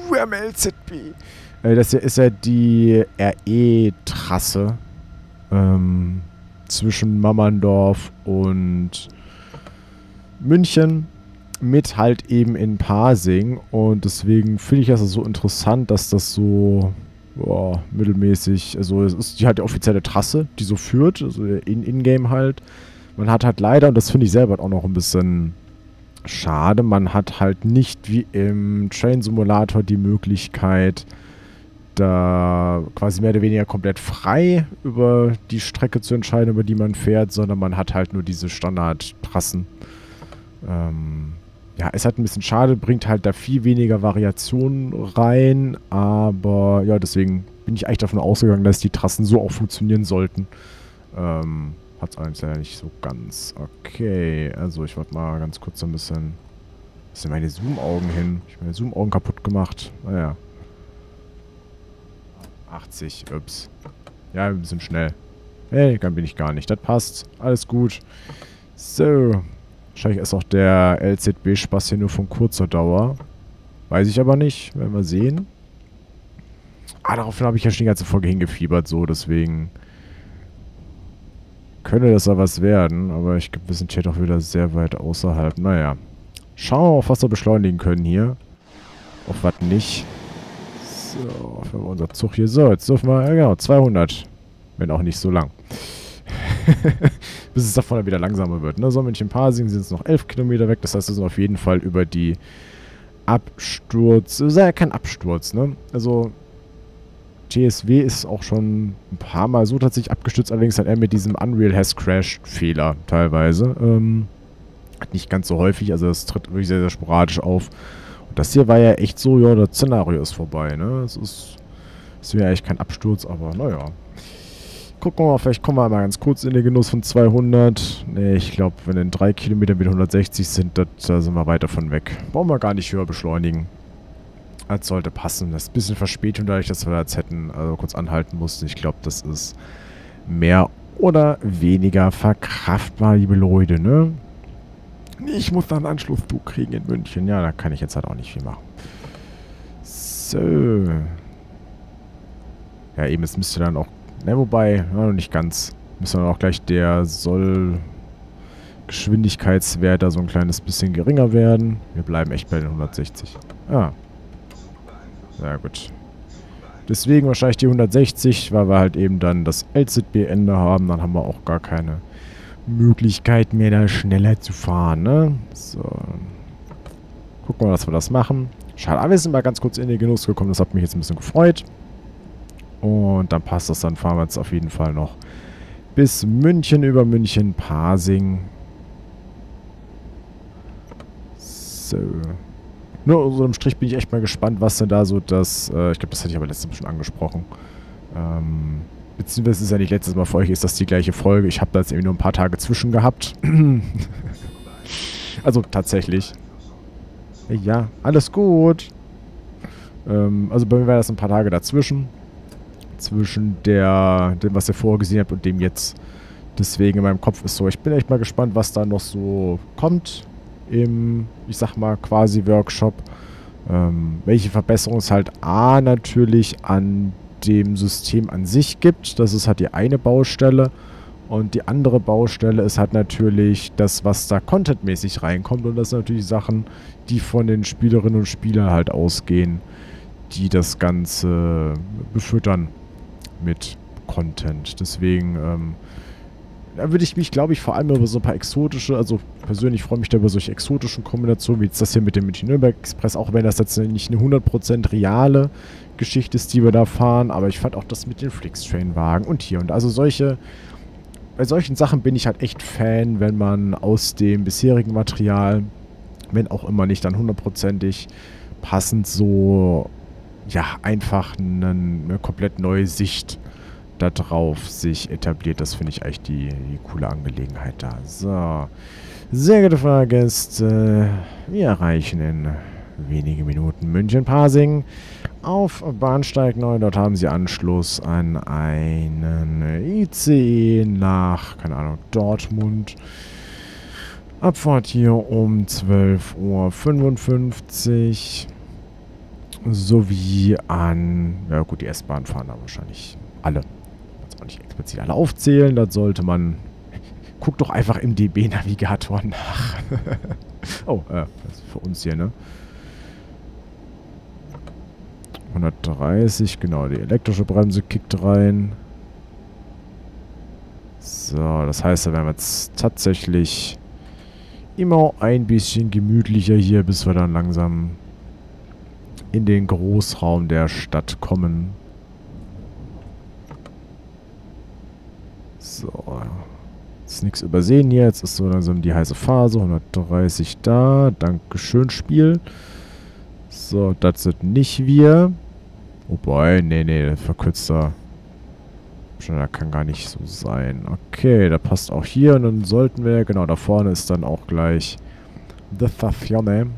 am L Z B. Äh, das hier ist ja die R E-Trasse ähm, zwischen Mammerndorf und München mit halt eben in Pasing. Und deswegen finde ich das so interessant, dass das so boah, mittelmäßig, also es ist die halt die offizielle Trasse, die so führt, also in in-game halt. Man hat halt leider, und das finde ich selber auch noch ein bisschen schade, man hat halt nicht wie im Train Simulator die Möglichkeit, da quasi mehr oder weniger komplett frei über die Strecke zu entscheiden, über die man fährt, sondern man hat halt nur diese Standardtrassen. Ähm, ja, ist halt ein bisschen schade, bringt halt da viel weniger Variationen rein, aber ja, deswegen bin ich eigentlich davon ausgegangen, dass die Trassen so auch funktionieren sollten. Ähm, hat es eigentlich leider nicht so ganz. Okay, also ich wollte mal ganz kurz so ein bisschen... Was sind meine Zoom-Augen hin? Ich habe meine Zoom-Augen kaputt gemacht. Naja. achtzig, ups. Ja, ein bisschen schnell. Hey, dann bin ich gar nicht. Das passt. Alles gut. So. Wahrscheinlich ist auch der L Z B-Spaß hier nur von kurzer Dauer. Weiß ich aber nicht. Werden wir sehen. Ah, daraufhin habe ich ja schon die ganze Folge hingefiebert, so. Deswegen könnte das ja was werden. Aber ich glaube, wir sind hier doch wieder sehr weit außerhalb. Naja. Schauen wir mal, auf was wir beschleunigen können hier. Auf was nicht. So, für unser Zug hier. So, jetzt dürfen wir, ja genau, zweihundert. Wenn auch nicht so lang. Bis es davon dann wieder langsamer wird. Ne? So, München-Pasing sind es noch elf Kilometer weg. Das heißt, wir sind auf jeden Fall über die Absturz. Das ist ja kein Absturz, ne? Also, T S W ist auch schon ein paar Mal so tatsächlich abgestürzt. Allerdings hat er mit diesem Unreal has crashed Fehler teilweise. Ähm, nicht ganz so häufig. Also, das tritt wirklich sehr, sehr sporadisch auf. Das hier war ja echt so, ja, das Szenario ist vorbei, ne? Es ist, es wäre eigentlich kein Absturz, aber naja. Gucken wir mal, vielleicht kommen wir mal ganz kurz in den Genuss von zweihundert. Ne, ich glaube, wenn in drei Kilometern wieder hundertsechzig sind, das, da sind wir weit davon weg. Brauchen wir gar nicht höher beschleunigen. Das sollte passen. Das ist ein bisschen Verspätung, dadurch, dass wir jetzt hätten, also kurz anhalten mussten. Ich glaube, das ist mehr oder weniger verkraftbar, liebe Leute, ne? Ich muss da einen Anschlusszug kriegen in München. Ja, da kann ich jetzt halt auch nicht viel machen. So. Ja, eben, es müsste dann auch... Ne, wobei, ja, noch nicht ganz. Müsste dann auch gleich der Soll-Geschwindigkeitswert da so ein kleines bisschen geringer werden. Wir bleiben echt bei den hundertsechzig. Ah. Sehr gut. Deswegen wahrscheinlich die hundertsechzig, weil wir halt eben dann das L Z B-Ende haben. Dann haben wir auch gar keine Möglichkeit mehr, da schneller zu fahren, ne? So. Gucken wir, dass wir das machen. Schade, aber wir sind mal ganz kurz in den Genuss gekommen. Das hat mich jetzt ein bisschen gefreut. Und dann passt das. Dann fahren wir jetzt auf jeden Fall noch bis München, über München, Pasing. So. Nur so im Strich bin ich echt mal gespannt, was denn da so das... Äh, ich glaube, das hatte ich aber letztes Mal schon angesprochen. Ähm... Beziehungsweise ist ja nicht letztes Mal für euch, ist das die gleiche Folge. Ich habe da jetzt irgendwie nur ein paar Tage zwischen gehabt. Also tatsächlich. Ja, alles gut. Ähm, also bei mir war das ein paar Tage dazwischen. Zwischen der, dem, was ihr vorher gesehen habt und dem jetzt. Deswegen in meinem Kopf ist so, ich bin echt mal gespannt, was da noch so kommt im, ich sag mal, quasi Workshop. Ähm, welche Verbesserungen es halt A natürlich an dem System an sich gibt. Das ist halt die eine Baustelle. Und die andere Baustelle ist halt natürlich das, was da contentmäßig reinkommt. Und das sind natürlich Sachen, die von den Spielerinnen und Spielern halt ausgehen, die das Ganze befüttern mit Content. Deswegen, ähm, da würde ich mich, glaube ich, vor allem über so ein paar exotische, also persönlich freue ich mich da über solche exotischen Kombinationen, wie jetzt das hier mit dem München-Nürnberg-Express, auch wenn das jetzt nicht eine hundert Prozent reale Geschichte ist, die wir da fahren, aber ich fand auch das mit den Flixtrain-Wagen und hier und also solche, bei solchen Sachen bin ich halt echt Fan, wenn man aus dem bisherigen Material, wenn auch immer nicht dann hundertprozentig passend so, ja, einfach einen, eine komplett neue Sicht da drauf sich etabliert. Das finde ich eigentlich die, die coole Angelegenheit da. So, sehr geehrte Fahrgäste, wir erreichen in wenigen Minuten München-Pasing auf Bahnsteig neun. Dort haben sie Anschluss an einen I C E nach, keine Ahnung, Dortmund. Abfahrt hier um zwölf Uhr fünfundfünfzig. sowie an, ja gut, die S-Bahn fahren da wahrscheinlich alle. Ich kann auch nicht explizit alle aufzählen, das sollte man, guck doch einfach im D B-Navigator nach. Oh, äh, das ist für uns hier, ne? hundertdreißig, genau, die elektrische Bremse kickt rein. So, das heißt, da werden wir jetzt tatsächlich immer ein bisschen gemütlicher hier, bis wir dann langsam in den Großraum der Stadt kommen. So. Ist nichts übersehen hier. Jetzt ist so langsam die heiße Phase. hundertdreißig da. Dankeschön, Spiel. So, das sind nicht wir. Wobei, nee, nee, verkürzt da. Schneller kann gar nicht so sein. Okay, da passt auch hier. Und dann sollten wir, genau, da vorne ist dann auch gleich The Stazione.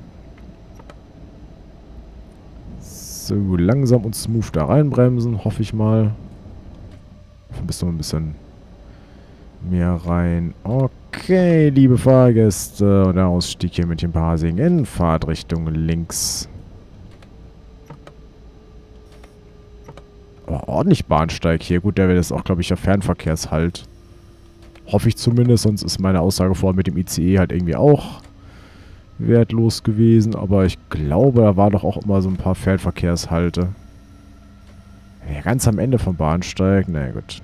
So, langsam und smooth da reinbremsen, hoffe ich mal. Ein bisschen, ein bisschen mehr rein. Okay, liebe Fahrgäste. Und der Ausstieg hier mit dem Parsing in Fahrtrichtung links. Aber ordentlich Bahnsteig hier. Gut, der wäre das auch, glaube ich, der Fernverkehrshalt. Hoffe ich zumindest, sonst ist meine Aussage vorher mit dem I C E halt irgendwie auch wertlos gewesen. Aber ich glaube, da war doch auch immer so ein paar Fernverkehrshalte. Ja, ganz am Ende vom Bahnsteig. Na naja, gut.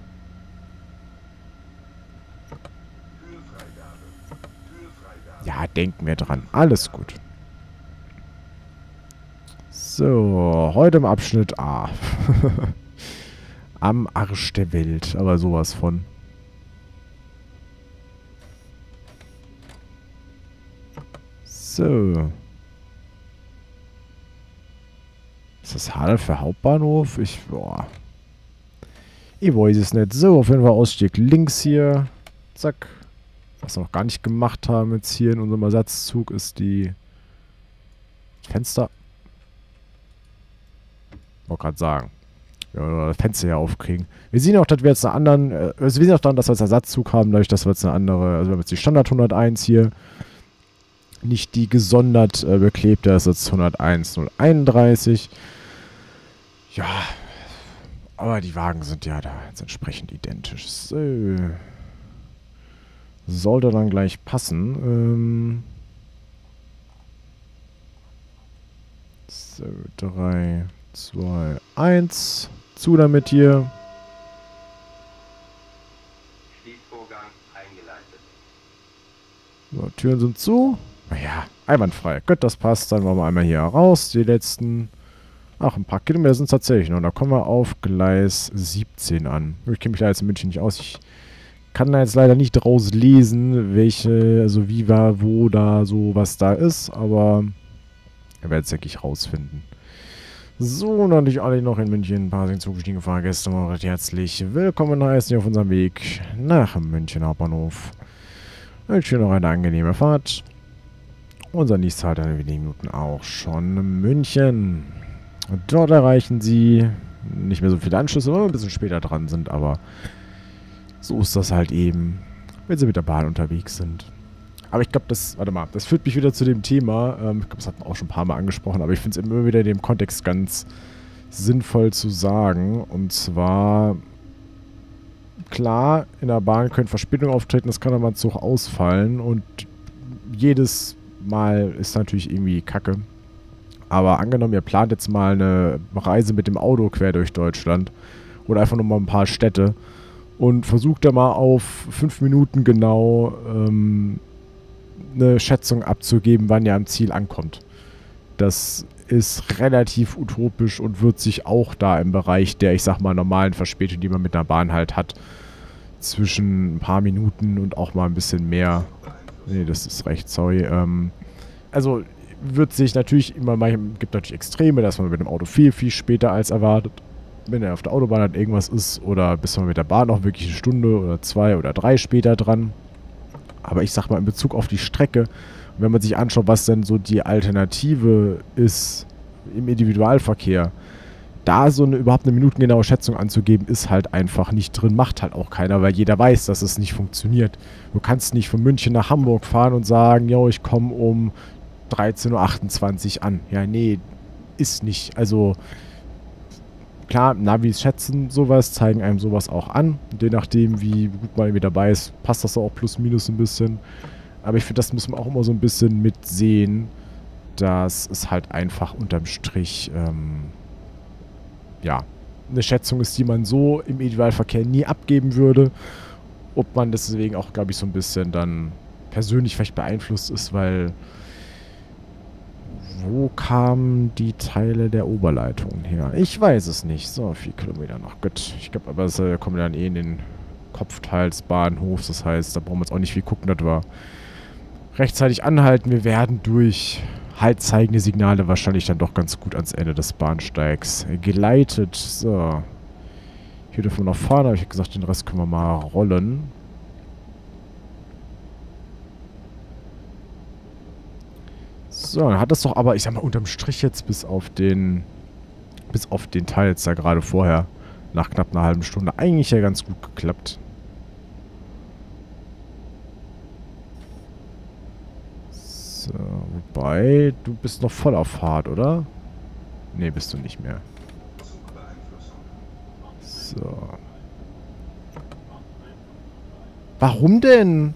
Ja, denken wir dran. Alles gut. So, heute im Abschnitt A. Am Arsch der Welt, aber sowas von. So. Ist das Hadel für Hauptbahnhof? Ich, boah. Ich weiß es nicht. So, auf jeden Fall Ausstieg links hier. Zack. Was wir noch gar nicht gemacht haben jetzt hier in unserem Ersatzzug ist die Fenster. Wollte gerade sagen. Ja, das Fenster hier aufkriegen. Wir sehen auch, dass wir jetzt einen anderen, äh, wir sehen auch dann, dass wir jetzt einen Ersatzzug haben, dadurch, dass wir jetzt eine andere, also wir haben jetzt die Standard hunderteins hier. Nicht die gesondert äh, beklebte, das ist jetzt hunderteins null einunddreißig. Ja, aber die Wagen sind ja da jetzt entsprechend identisch. So. Sollte dann gleich passen. Ähm so, drei, zwei, eins. Zu damit hier. Schließvorgang eingeleitet. So, Türen sind zu. Naja, einwandfrei. Gut, das passt. Dann wollen wir einmal hier raus. Die letzten... Ach, ein paar Kilometer sind es tatsächlich noch. Da kommen wir auf Gleis siebzehn an. Ich kenne mich da jetzt in München nicht aus. Ich kann da jetzt leider nicht rauslesen, welche, also wie war, wo da so was da ist. Aber wir werden es, denke ich, rausfinden. So, natürlich alle noch in München. Parsing zugestiegene Fahrgäste. Recht herzlich willkommen heißen hier auf unserem Weg nach München Hauptbahnhof. Ich wünsche noch eine angenehme Fahrt. Unser nächster Halt in wenigen Minuten auch schon München. Und dort erreichen Sie nicht mehr so viele Anschlüsse, weil wir ein bisschen später dran sind, aber so ist das halt eben, wenn Sie mit der Bahn unterwegs sind. Aber ich glaube, das, warte mal, das führt mich wieder zu dem Thema, ähm, ich glaube, das hat man auch schon ein paar Mal angesprochen, aber ich finde es immer wieder in dem Kontext ganz sinnvoll zu sagen. Und zwar, klar, in der Bahn können Verspätungen auftreten, es kann aber ein Zug ausfallen und jedes Mal ist natürlich irgendwie Kacke. Aber angenommen, ihr plant jetzt mal eine Reise mit dem Auto quer durch Deutschland oder einfach nur mal ein paar Städte und versucht da mal auf fünf Minuten genau ähm, eine Schätzung abzugeben, wann ihr am Ziel ankommt. Das ist relativ utopisch und wird sich auch da im Bereich der, ich sag mal, normalen Verspätung, die man mit einer Bahn halt hat, zwischen ein paar Minuten und auch mal ein bisschen mehr. Nee, das ist recht, sorry. Ähm, also wird sich natürlich immer mal, gibt natürlich Extreme, dass man mit dem Auto viel, viel später als erwartet. Wenn er auf der Autobahn halt irgendwas ist oder bis man mit der Bahn auch wirklich eine Stunde oder zwei oder drei später dran. Aber ich sag mal, in Bezug auf die Strecke, wenn man sich anschaut, was denn so die Alternative ist im Individualverkehr, da so eine überhaupt eine minutengenaue Schätzung anzugeben, ist halt einfach nicht drin, macht halt auch keiner, weil jeder weiß, dass es nicht funktioniert. Du kannst nicht von München nach Hamburg fahren und sagen, yo, ich komme um dreizehn Uhr achtundzwanzig an. Ja, nee, ist nicht. Also, klar, Navis schätzen sowas, zeigen einem sowas auch an. Und je nachdem, wie gut man irgendwie dabei ist, passt das auch plus minus ein bisschen. Aber ich finde, das muss man auch immer so ein bisschen mitsehen, dass es halt einfach unterm Strich, ähm, ja, eine Schätzung ist, die man so im Individualverkehr nie abgeben würde. Ob man deswegen auch, glaube ich, so ein bisschen dann persönlich vielleicht beeinflusst ist, weil wo kamen die Teile der Oberleitung her? Ich weiß es nicht. So, vier Kilometer noch. Gut, ich glaube, aber es äh, kommen dann eh in den Kopfteil des Bahnhofs. Das heißt, da brauchen wir jetzt auch nicht viel gucken, dass wir rechtzeitig anhalten. Wir werden durch haltzeigende Signale wahrscheinlich dann doch ganz gut ans Ende des Bahnsteigs geleitet. So. Hier dürfen wir noch fahren, aber ich habe gesagt, den Rest können wir mal rollen. So, dann hat das doch aber, ich sag mal, unterm Strich jetzt bis auf den bis auf den Teil jetzt da gerade vorher, nach knapp einer halben Stunde, eigentlich ja ganz gut geklappt. So, wobei, du bist noch voll auf Fahrt, oder? Nee, bist du nicht mehr. So. Warum denn?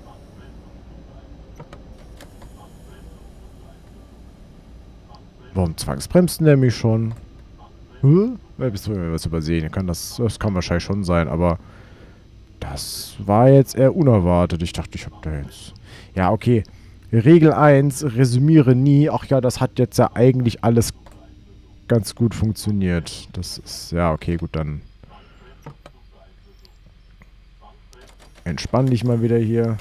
Warum zwangsbremst der mich schon? Hä? Ja, bist du was übersehen? Kann das, das kann wahrscheinlich schon sein, aber das war jetzt eher unerwartet. Ich dachte, ich hab da jetzt... Ja, okay. Regel eins, resümiere nie. Ach ja, das hat jetzt ja eigentlich alles ganz gut funktioniert. Das ist... Ja, okay, gut, dann... Entspann dich mal wieder hier.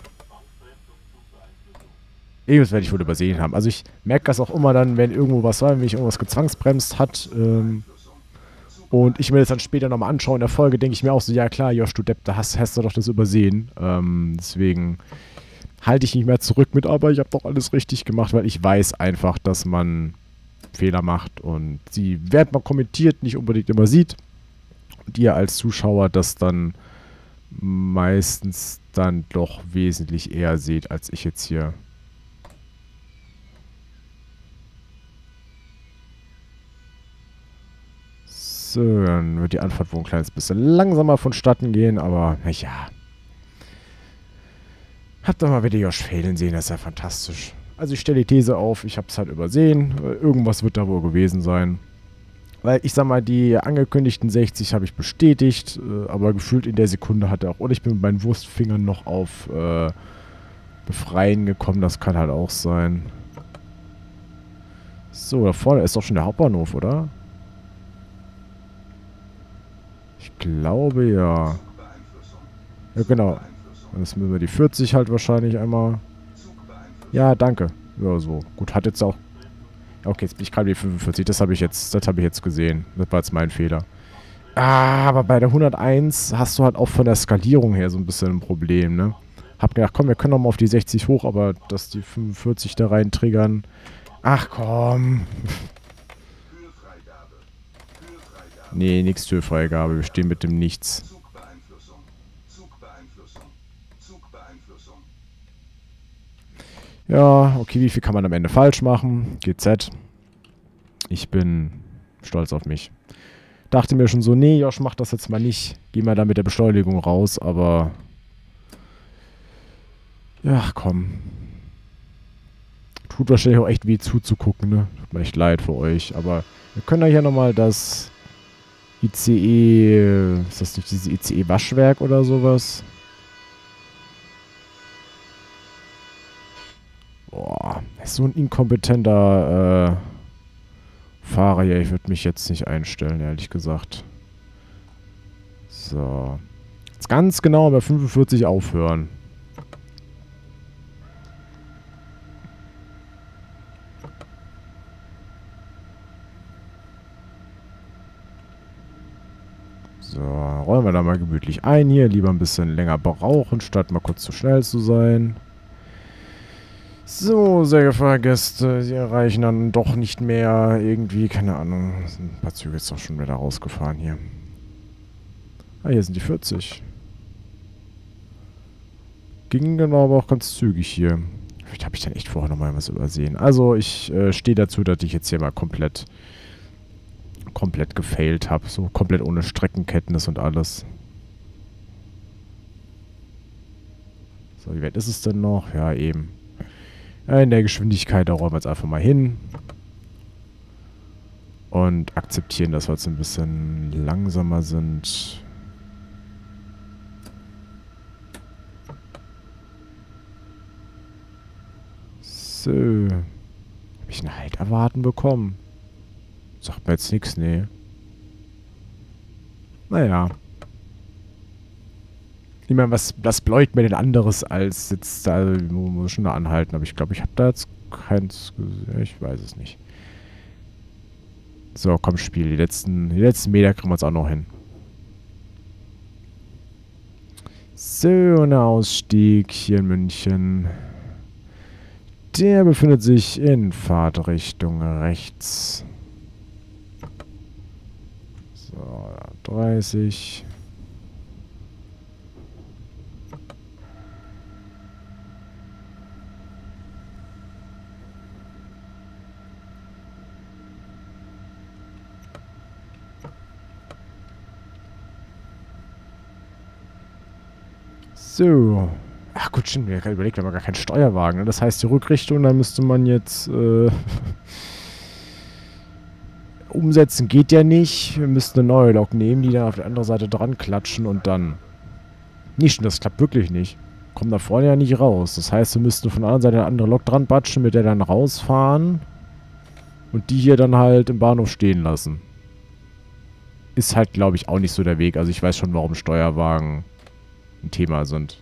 Irgendwas werde ich wohl übersehen haben. Also ich merke das auch immer dann, wenn irgendwo was war, wenn mich irgendwas gezwangsbremst hat. Ähm, und ich mir das dann später nochmal anschaue in der Folge, denke ich mir auch so, ja klar, Josh, du Depp, da hast, hast du doch das übersehen. Ähm, deswegen halte ich nicht mehr zurück mit, aber ich habe doch alles richtig gemacht, weil ich weiß einfach, dass man Fehler macht und sie, während man kommentiert, nicht unbedingt immer sieht. Und ihr als Zuschauer das dann meistens dann doch wesentlich eher seht, als ich jetzt hier. So, dann wird die Anfahrt wohl ein kleines bisschen langsamer vonstatten gehen, aber naja. Habt doch mal wieder Josh Phelan sehen, das ist ja fantastisch. Also ich stelle die These auf, ich habe es halt übersehen. Irgendwas wird da wohl gewesen sein. Weil ich sag mal, die angekündigten sechzig habe ich bestätigt, aber gefühlt in der Sekunde hat er auch, oder ich bin mit meinen Wurstfingern noch auf äh, Befreien gekommen, das kann halt auch sein. So, da vorne ist doch schon der Hauptbahnhof, oder? Ich glaube ja. Ja, genau. Jetzt müssen wir die vierzig halt wahrscheinlich einmal... Ja, danke. Ja, so. Gut, hat jetzt auch... Okay, jetzt bin ich gerade die fünfundvierzig. Das habe ich jetzt, das habe ich jetzt gesehen. Das war jetzt mein Fehler. Ah, aber bei der hunderteins hast du halt auch von der Skalierung her so ein bisschen ein Problem, ne? Hab gedacht, komm, wir können noch mal auf die sechzig hoch, aber dass die fünfundvierzig da rein triggern... Ach komm. Nee, nix Türfreigabe. Wir stehen mit dem Nichts. Ja, okay, wie viel kann man am Ende falsch machen? G Z. Ich bin stolz auf mich. Dachte mir schon so, nee, Josh, mach das jetzt mal nicht. Geh mal da mit der Beschleunigung raus, aber... Ja, komm. Tut wahrscheinlich auch echt weh zuzugucken, ne? Tut mir echt leid für euch, aber wir können ja hier nochmal das I C E... Ist das nicht dieses I C E-Waschwerk oder sowas? Boah, so ein inkompetenter äh, Fahrer hier. Ich würde mich jetzt nicht einstellen, ehrlich gesagt. So. Jetzt ganz genau bei fünfundvierzig aufhören. So, rollen wir da mal gemütlich ein hier. Lieber ein bisschen länger brauchen, statt mal kurz zu schnell zu sein. So, sehr geehrte Gäste, Sie erreichen dann doch nicht mehr irgendwie, keine Ahnung, sind ein paar Züge jetzt doch schon wieder rausgefahren hier. Ah, hier sind die vierzig. Ging dann aber auch ganz zügig hier. Vielleicht habe ich dann echt vorher nochmal was übersehen. Also, ich äh, stehe dazu, dass ich jetzt hier mal komplett komplett gefailt habe. So komplett ohne Streckenkenntnis und alles. So, wie weit ist es denn noch? Ja, eben. In der Geschwindigkeit, da rollen wir jetzt einfach mal hin. Und akzeptieren, dass wir jetzt ein bisschen langsamer sind. So. Habe ich einen Halt erwarten bekommen? Sagt mir jetzt nichts, nee. Naja. Ich meine, was, was bläut mir denn anderes als jetzt da, muss ich schon da anhalten, aber ich glaube, ich habe da jetzt keins gesehen. Ich weiß es nicht. So, komm, Spiel. Die letzten, die letzten Meter kriegen wir uns auch noch hin. So, ein Ausstieg hier in München. Der befindet sich in Fahrtrichtung rechts. So, dreißig. So. Ach gut, stimmt. Ich habe überlegt, wir haben gar keinen Steuerwagen. Ne? Das heißt, die Rückrichtung, da müsste man jetzt äh, umsetzen. Geht ja nicht. Wir müssten eine neue Lok nehmen, die dann auf der anderen Seite dran klatschen und dann... Nicht, das klappt wirklich nicht. Kommen da vorne ja nicht raus. Das heißt, wir müssten von der anderen Seite eine andere Lok dran batschen, mit der dann rausfahren und die hier dann halt im Bahnhof stehen lassen. Ist halt, glaube ich, auch nicht so der Weg. Also ich weiß schon, warum Steuerwagen ein Thema sind.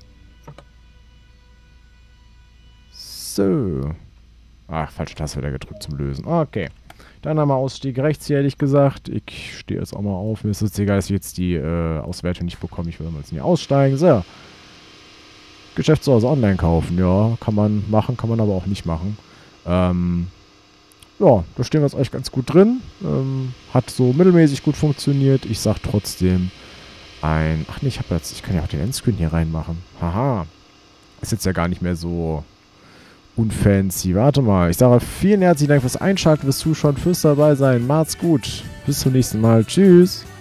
So. Ach, falsche Taste wieder gedrückt zum Lösen. Okay. Dann haben wir Ausstieg rechts hier, ehrlich gesagt. Ich stehe jetzt auch mal auf. Mir ist es egal, dass ich jetzt die äh, Auswertung nicht bekomme. Ich will mal jetzt nicht aussteigen. So. Geschäftshaus online kaufen. Ja, kann man machen, kann man aber auch nicht machen. Ähm, ja, da stehen wir jetzt eigentlich ganz gut drin. Ähm, hat so mittelmäßig gut funktioniert. Ich sag trotzdem ein... Ach nee, ich habe jetzt... Ich kann ja auch den Endscreen hier reinmachen. Haha. Ist jetzt ja gar nicht mehr so unfancy. Warte mal. Ich sage vielen herzlichen Dank fürs Einschalten, fürs Zuschauen, fürs dabei sein. Macht's gut. Bis zum nächsten Mal. Tschüss.